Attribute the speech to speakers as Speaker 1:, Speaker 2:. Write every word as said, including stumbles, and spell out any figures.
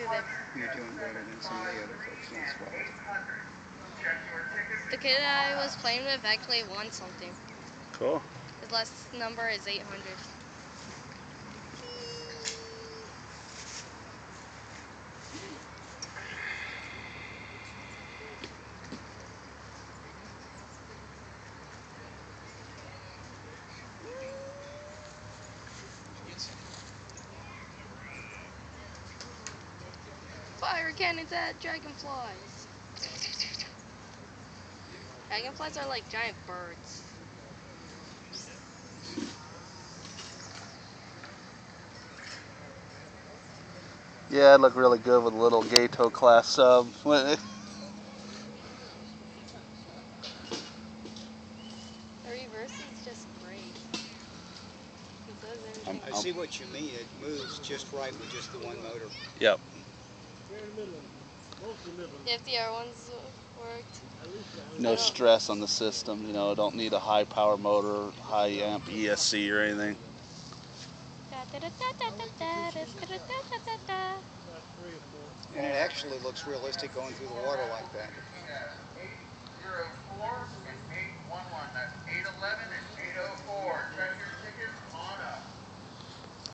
Speaker 1: that.
Speaker 2: You're doing better than some of the other folks in this world.
Speaker 1: The kid I was playing with actually won something.
Speaker 3: Cool.
Speaker 1: His last number is eight hundred. Fire cannons at dragonflies. Dragonflies are like giant birds.
Speaker 3: Yeah, it'd look really good with a little Gato class sub.
Speaker 1: The reverse is just great. It does everything.
Speaker 2: I see what you mean. It moves just right with just the one motor.
Speaker 3: Yep.
Speaker 1: If the other ones worked.
Speaker 3: No stress on the system, you know, don't need a high power motor, high amp E S C or anything.
Speaker 2: And it actually looks realistic going through the water like that.